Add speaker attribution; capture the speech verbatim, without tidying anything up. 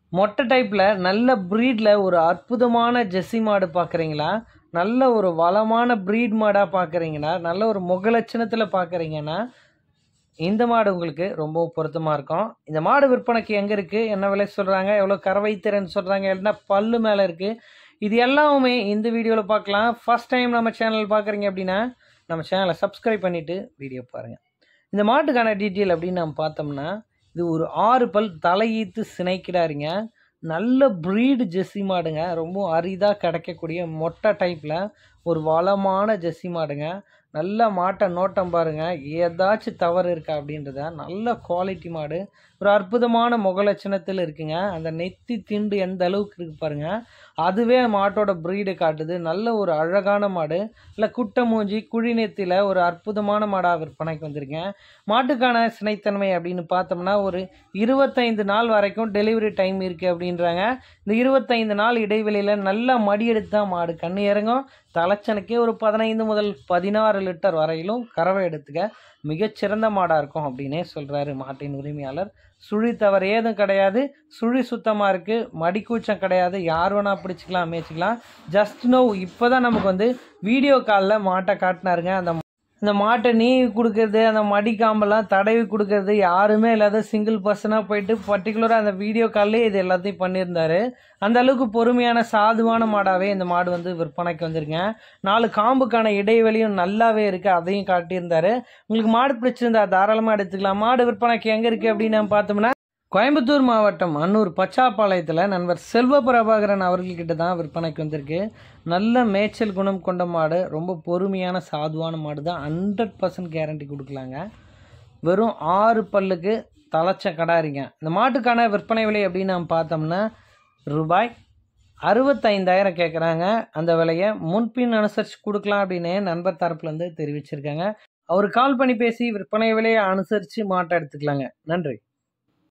Speaker 1: மொட்டை டைப்பில் நல்ல ப்ரீடில் ஒரு அற்புதமான ஜெர்சி மாடு பார்க்குறீங்களா? நல்ல ஒரு வளமான ப்ரீட் மாடாக பார்க்குறீங்கன்னா, நல்ல ஒரு முகலட்சணத்தில் பார்க்குறீங்கன்னா, இந்த மாடு உங்களுக்கு ரொம்ப பொருத்தமாக இருக்கும். இந்த மாடு விற்பனைக்கு எங்கே இருக்குது, என்ன விலை சொல்கிறாங்க, எவ்வளோ கறவை திறன் சொல்கிறாங்க, என்ன பல்லு மேலே இருக்குது, இது எல்லாமே இந்த வீடியோவில் பார்க்கலாம். ஃபஸ்ட் டைம் நம்ம சேனல் பார்க்குறீங்க அப்படின்னா நம்ம சேனலை சப்ஸ்கிரைப் பண்ணிவிட்டு வீடியோ பாருங்கள். இந்த மாட்டுக்கான டீட்டெயில் அப்படின்னு நம்ம பார்த்தோம்னா, இது ஒரு ஆறு பல் தலையீத்து சினைக்கிடாருங்க. நல்ல ப்ரீடு ஜெர்சி மாடுங்க. ரொம்ப அரிதாக கிடைக்கக்கூடிய மொட்டை டைப்பில் ஒரு வளமான ஜெர்சி மாடுங்க. நல்ல மாட்டை நோட்டம் பாருங்கள், ஏதாச்சும் தவறு இருக்கா அப்படின்றத. நல்ல குவாலிட்டி மாடு, ஒரு அற்புதமான முகலட்சணத்தில் இருக்குங்க. அந்த நெத்தி திண்டு எந்த அளவுக்கு இருக்கு பாருங்கள், அதுவே மாட்டோட ப்ரீடு காட்டுது. நல்ல ஒரு அழகான மாடு, இல்லை குட்டை மூஞ்சி குழி நெத்தியில் ஒரு அற்புதமான மாடாக விற்பனைக்கு வந்திருக்கேன். மாட்டுக்கான சினைத்தன்மை அப்படின்னு பார்த்தோம்னா ஒரு இருபத்தைந்து நாள் வரைக்கும் டெலிவரி டைம் இருக்குது அப்படின்றாங்க. இந்த இருபத்தைந்து நாள் இடைவெளியில் நல்லா மடி எடுத்து தான் மாடு கண்ணு இறங்கும். தலைச்சனுக்கே ஒரு பதினைந்து முதல் பதினாறு லிட்டர் வரையிலும் கறவை எடுத்துக்க மிகச்சிறந்த மாடாக இருக்கும் அப்படின்னே சொல்கிறாரு மாட்டின் உரிமையாளர். சுழி தவறு ஏதும் கிடையாது, சுழி சுத்தமாக இருக்குது, மடி கூச்சம் கிடையாது, யார் வேணால் பிடிச்சிக்கலாம் மேய்ச்சிக்கலாம். ஜஸ்ட் நோ இப்போ தான் நமக்கு வந்து வீடியோ காலில் மாட்டை காட்டினாருங்க. அந்த இந்த மாட்டை நீவி கொடுக்கறது, அந்த மடி காம்பெல்லாம் தடவி கொடுக்கறது யாருமே இல்லாத சிங்கிள் பர்சனாக போயிட்டு பர்டிகுலராக அந்த வீடியோ கால்லே இது எல்லாத்தையும் பண்ணியிருந்தார். அந்த அளவுக்கு பொறுமையான சாதுவான மாடாகவே இந்த மாடு வந்து விற்பனைக்கு வந்துருங்க. நாலு காம்புக்கான இடைவெளியும் நல்லாவே இருக்குது, அதையும் காட்டியிருந்தார். உங்களுக்கு மாடு பிடிச்சிருந்தா தாராளமாக எடுத்துக்கலாம். மாடு விற்பனைக்கு எங்கே இருக்குது அப்படின்னு நம்ம பார்த்தோம்னா கோயம்புத்தூர் மாவட்டம் அன்னூர் பச்சாப்பாளையத்தில் நண்பர் செல்வ பிரபாகரன் அவர்கள்கிட்ட தான் விற்பனைக்கு வந்திருக்கு. நல்ல மேய்ச்சல் குணம் கொண்ட மாடு, ரொம்ப பொறுமையான சாதுவான மாடு தான். ஹண்ட்ரட் பர்சன்ட் கேரண்டி கொடுக்கலாங்க. வெறும் ஆறு பல்லுக்கு தலைச்ச கடாரிங்க. இந்த மாட்டுக்கான விற்பனை விலை அப்படின்னு நம்ம பார்த்தோம்னா ரூபாய் அறுபத்தைந்தாயிரம் கேட்குறாங்க. அந்த விலையை முன்பின் அனுசரித்து கொடுக்கலாம் அப்படின்னு நண்பர் தரப்புலேருந்து தெரிவிச்சிருக்காங்க. அவர் கால் பண்ணி பேசி விற்பனை விலையை அனுசரித்து மாட்டை எடுத்துக்கலாங்க. நன்றி.